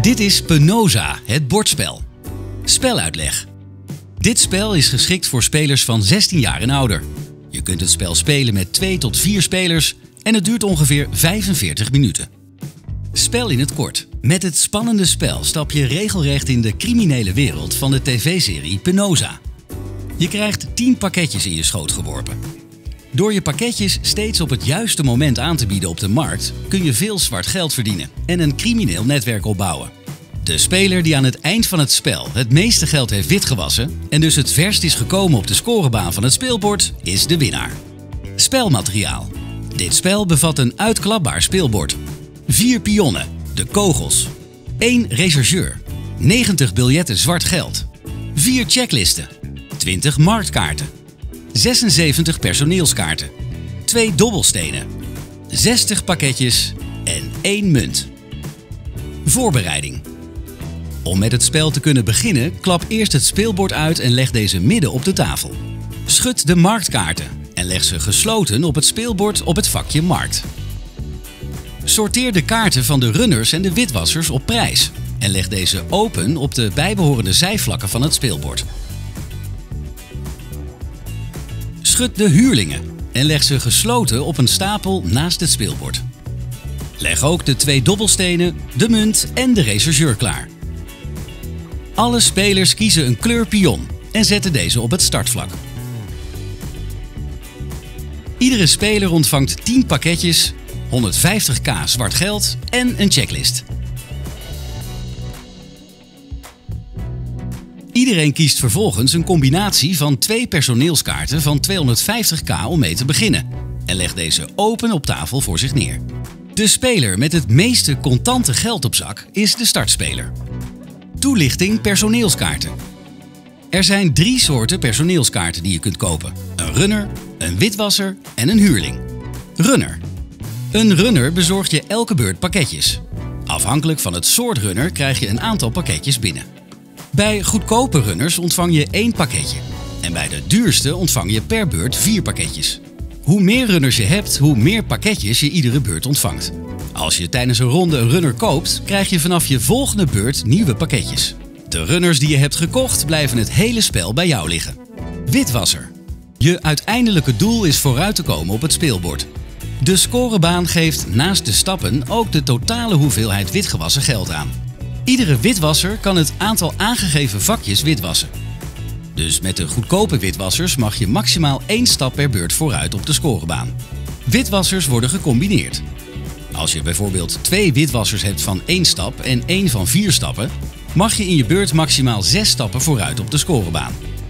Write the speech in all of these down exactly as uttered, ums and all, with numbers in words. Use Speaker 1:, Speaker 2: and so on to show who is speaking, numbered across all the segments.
Speaker 1: Dit is Penosa, het bordspel. Speluitleg. Dit spel is geschikt voor spelers van zestien jaar en ouder. Je kunt het spel spelen met twee tot vier spelers en het duurt ongeveer vijfenveertig minuten. Spel in het kort. Met het spannende spel stap je regelrecht in de criminele wereld van de tv-serie Penosa. Je krijgt tien pakketjes in je schoot geworpen. Door je pakketjes steeds op het juiste moment aan te bieden op de markt, kun je veel zwart geld verdienen en een crimineel netwerk opbouwen. De speler die aan het eind van het spel het meeste geld heeft witgewassen en dus het verst is gekomen op de scorebaan van het speelbord, is de winnaar. Spelmateriaal. Dit spel bevat een uitklapbaar speelbord. Vier pionnen, de kogels. één rechercheur. negentig biljetten zwart geld. vier checklisten. twintig marktkaarten. zesenzeventig personeelskaarten. twee dobbelstenen. zestig pakketjes en één munt. Voorbereiding. Om met het spel te kunnen beginnen, klap eerst het speelbord uit en leg deze midden op de tafel. Schud de marktkaarten en leg ze gesloten op het speelbord op het vakje markt. Sorteer de kaarten van de runners en de witwassers op prijs en leg deze open op de bijbehorende zijvlakken van het speelbord. Schud de huurlingen en leg ze gesloten op een stapel naast het speelbord. Leg ook de twee dobbelstenen, de munt en de rechercheur klaar. Alle spelers kiezen een kleur pion en zetten deze op het startvlak. Iedere speler ontvangt tien pakketjes, honderdvijftig k zwart geld en een checklist. Iedereen kiest vervolgens een combinatie van twee personeelskaarten van tweehonderdvijftig k om mee te beginnen en legt deze open op tafel voor zich neer. De speler met het meeste contante geld op zak is de startspeler. Toelichting personeelskaarten. Er zijn drie soorten personeelskaarten die je kunt kopen. Een runner, een witwasser en een huurling. Runner. Een runner bezorgt je elke beurt pakketjes. Afhankelijk van het soort runner krijg je een aantal pakketjes binnen. Bij goedkope runners ontvang je één pakketje. En bij de duurste ontvang je per beurt vier pakketjes. Hoe meer runners je hebt, hoe meer pakketjes je iedere beurt ontvangt. Als je tijdens een ronde een runner koopt, krijg je vanaf je volgende beurt nieuwe pakketjes. De runners die je hebt gekocht blijven het hele spel bij jou liggen. Witwasser. Je uiteindelijke doel is vooruit te komen op het speelbord. De scorebaan geeft naast de stappen ook de totale hoeveelheid witgewassen geld aan. Iedere witwasser kan het aantal aangegeven vakjes witwassen. Dus met de goedkope witwassers mag je maximaal één stap per beurt vooruit op de scorebaan. Witwassers worden gecombineerd. Als je bijvoorbeeld twee witwassers hebt van één stap en één van vier stappen, mag je in je beurt maximaal zes stappen vooruit op de scorebaan.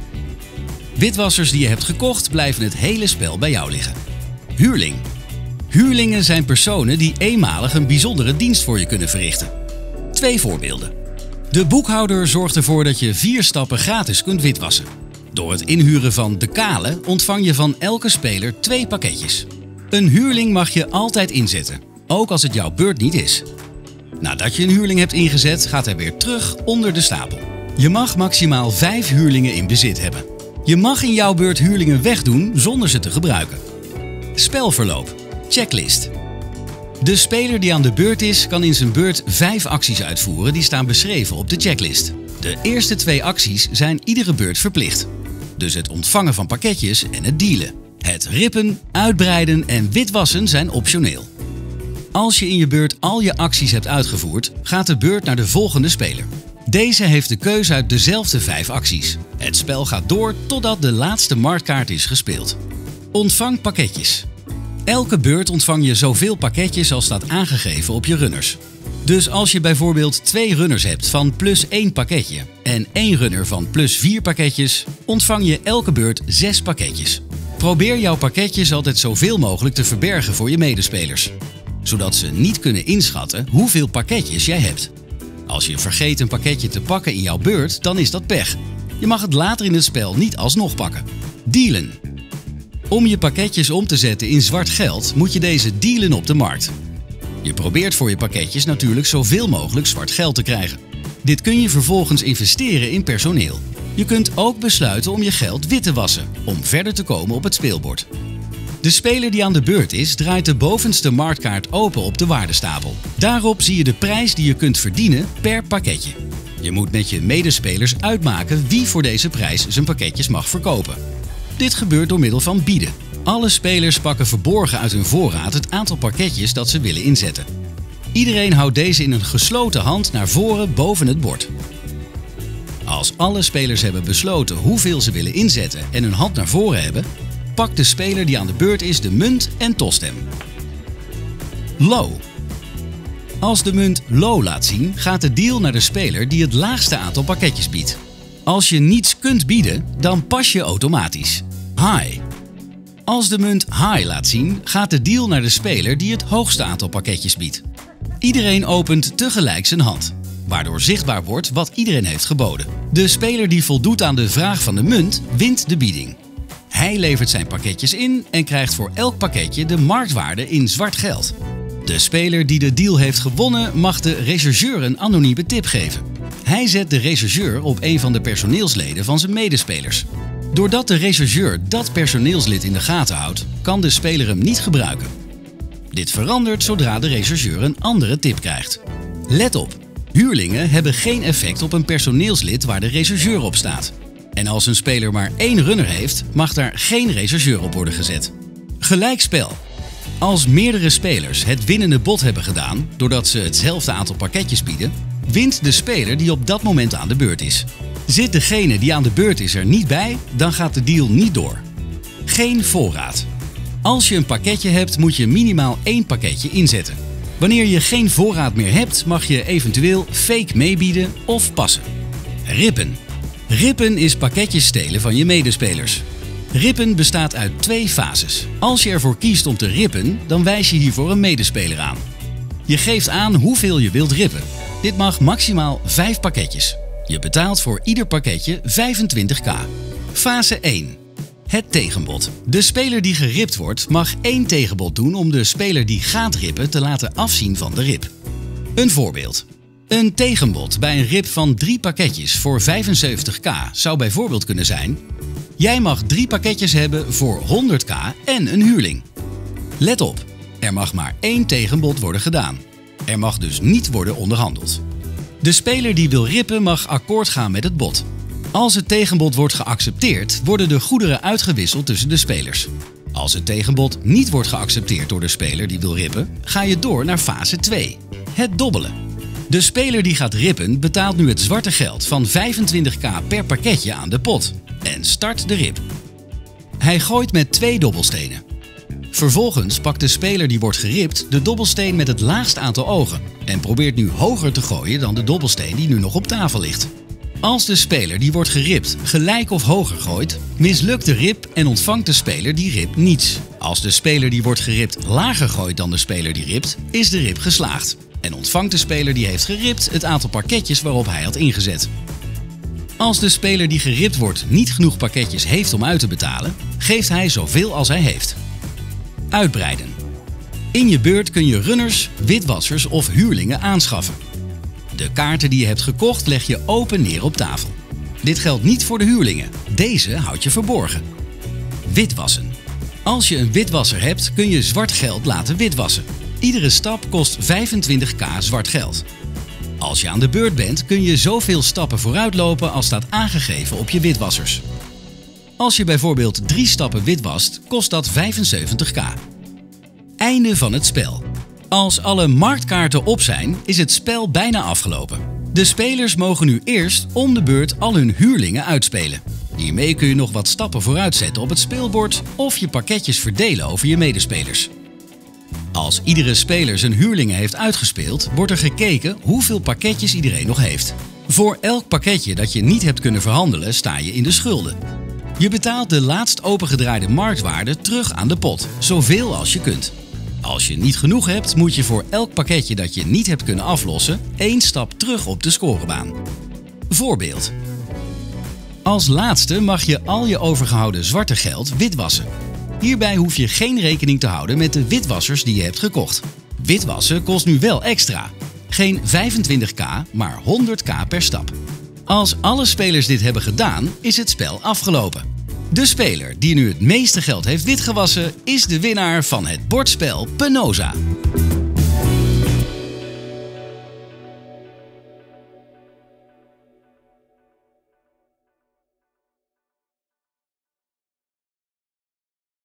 Speaker 1: Witwassers die je hebt gekocht blijven het hele spel bij jou liggen. Huurling. Huurlingen zijn personen die eenmalig een bijzondere dienst voor je kunnen verrichten. Twee voorbeelden. De boekhouder zorgt ervoor dat je vier stappen gratis kunt witwassen. Door het inhuren van de kale ontvang je van elke speler twee pakketjes. Een huurling mag je altijd inzetten, ook als het jouw beurt niet is. Nadat je een huurling hebt ingezet, gaat hij weer terug onder de stapel. Je mag maximaal vijf huurlingen in bezit hebben. Je mag in jouw beurt huurlingen wegdoen zonder ze te gebruiken. Spelverloop. Checklist. De speler die aan de beurt is, kan in zijn beurt vijf acties uitvoeren die staan beschreven op de checklist. De eerste twee acties zijn iedere beurt verplicht. Dus het ontvangen van pakketjes en het dealen. Het rippen, uitbreiden en witwassen zijn optioneel. Als je in je beurt al je acties hebt uitgevoerd, gaat de beurt naar de volgende speler. Deze heeft de keuze uit dezelfde vijf acties. Het spel gaat door totdat de laatste marktkaart is gespeeld. Ontvang pakketjes. Elke beurt ontvang je zoveel pakketjes als staat aangegeven op je runners. Dus als je bijvoorbeeld twee runners hebt van plus één pakketje en één runner van plus vier pakketjes, ontvang je elke beurt zes pakketjes. Probeer jouw pakketjes altijd zoveel mogelijk te verbergen voor je medespelers, zodat ze niet kunnen inschatten hoeveel pakketjes jij hebt. Als je vergeet een pakketje te pakken in jouw beurt, dan is dat pech. Je mag het later in het spel niet alsnog pakken. Dealen. Om je pakketjes om te zetten in zwart geld, moet je deze dealen op de markt. Je probeert voor je pakketjes natuurlijk zoveel mogelijk zwart geld te krijgen. Dit kun je vervolgens investeren in personeel. Je kunt ook besluiten om je geld wit te wassen, om verder te komen op het speelbord. De speler die aan de beurt is, draait de bovenste marktkaart open op de waardestapel. Daarop zie je de prijs die je kunt verdienen per pakketje. Je moet met je medespelers uitmaken wie voor deze prijs zijn pakketjes mag verkopen. Dit gebeurt door middel van bieden. Alle spelers pakken verborgen uit hun voorraad het aantal pakketjes dat ze willen inzetten. Iedereen houdt deze in een gesloten hand naar voren boven het bord. Als alle spelers hebben besloten hoeveel ze willen inzetten en hun hand naar voren hebben, pakt de speler die aan de beurt is de munt en tost hem. Low. Als de munt low laat zien, gaat de deal naar de speler die het laagste aantal pakketjes biedt. Als je niets kunt bieden, dan pas je automatisch. High. Als de munt high laat zien, gaat de deal naar de speler die het hoogste aantal pakketjes biedt. Iedereen opent tegelijk zijn hand, waardoor zichtbaar wordt wat iedereen heeft geboden. De speler die voldoet aan de vraag van de munt, wint de bieding. Hij levert zijn pakketjes in en krijgt voor elk pakketje de marktwaarde in zwart geld. De speler die de deal heeft gewonnen mag de rechercheur een anonieme tip geven. Hij zet de rechercheur op een van de personeelsleden van zijn medespelers. Doordat de rechercheur dat personeelslid in de gaten houdt, kan de speler hem niet gebruiken. Dit verandert zodra de rechercheur een andere tip krijgt. Let op, huurlingen hebben geen effect op een personeelslid waar de rechercheur op staat. En als een speler maar één runner heeft, mag daar geen rechercheur op worden gezet. Gelijkspel. Als meerdere spelers het winnende bod hebben gedaan, doordat ze hetzelfde aantal pakketjes bieden, wint de speler die op dat moment aan de beurt is. Zit degene die aan de beurt is er niet bij, dan gaat de deal niet door. Geen voorraad. Als je een pakketje hebt, moet je minimaal één pakketje inzetten. Wanneer je geen voorraad meer hebt, mag je eventueel fake meebieden of passen. Rippen. Rippen is pakketjes stelen van je medespelers. Rippen bestaat uit twee fases. Als je ervoor kiest om te rippen, dan wijs je hiervoor een medespeler aan. Je geeft aan hoeveel je wilt rippen. Dit mag maximaal vijf pakketjes. Je betaalt voor ieder pakketje vijfentwintig k. Fase één. Het tegenbod. De speler die geript wordt mag één tegenbod doen om de speler die gaat rippen te laten afzien van de rip. Een voorbeeld. Een tegenbod bij een rip van drie pakketjes voor vijfenzeventig k zou bijvoorbeeld kunnen zijn: jij mag drie pakketjes hebben voor honderd k en een huurling. Let op, er mag maar één tegenbod worden gedaan. Er mag dus niet worden onderhandeld. De speler die wil rippen mag akkoord gaan met het bod. Als het tegenbod wordt geaccepteerd, worden de goederen uitgewisseld tussen de spelers. Als het tegenbod niet wordt geaccepteerd door de speler die wil rippen, ga je door naar fase twee, het dobbelen. De speler die gaat rippen betaalt nu het zwarte geld van vijfentwintig k per pakketje aan de pot en start de rip. Hij gooit met twee dobbelstenen. Vervolgens pakt de speler die wordt geript de dobbelsteen met het laagste aantal ogen en probeert nu hoger te gooien dan de dobbelsteen die nu nog op tafel ligt. Als de speler die wordt geript gelijk of hoger gooit, mislukt de rip en ontvangt de speler die rip niets. Als de speler die wordt geript lager gooit dan de speler die ript, is de rip geslaagd en ontvangt de speler die heeft geript het aantal pakketjes waarop hij had ingezet. Als de speler die geript wordt niet genoeg pakketjes heeft om uit te betalen, geeft hij zoveel als hij heeft. Uitbreiden. In je beurt kun je runners, witwassers of huurlingen aanschaffen. De kaarten die je hebt gekocht leg je open neer op tafel. Dit geldt niet voor de huurlingen. Deze houd je verborgen. Witwassen. Als je een witwasser hebt, kun je zwart geld laten witwassen. Iedere stap kost vijfentwintig k zwart geld. Als je aan de beurt bent, kun je zoveel stappen vooruitlopen als staat aangegeven op je witwassers. Als je bijvoorbeeld drie stappen witwast, kost dat vijfenzeventig k. Einde van het spel. Als alle marktkaarten op zijn, is het spel bijna afgelopen. De spelers mogen nu eerst om de beurt al hun huurlingen uitspelen. Hiermee kun je nog wat stappen vooruit zetten op het speelbord of je pakketjes verdelen over je medespelers. Als iedere speler zijn huurlingen heeft uitgespeeld, wordt er gekeken hoeveel pakketjes iedereen nog heeft. Voor elk pakketje dat je niet hebt kunnen verhandelen, sta je in de schulden. Je betaalt de laatst opengedraaide marktwaarde terug aan de pot, zoveel als je kunt. Als je niet genoeg hebt, moet je voor elk pakketje dat je niet hebt kunnen aflossen, één stap terug op de scorebaan. Voorbeeld. Als laatste mag je al je overgehouden zwarte geld witwassen. Hierbij hoef je geen rekening te houden met de witwassers die je hebt gekocht. Witwassen kost nu wel extra. Geen vijfentwintig k, maar honderd k per stap. Als alle spelers dit hebben gedaan, is het spel afgelopen. De speler die nu het meeste geld heeft witgewassen is de winnaar van het bordspel Penosa.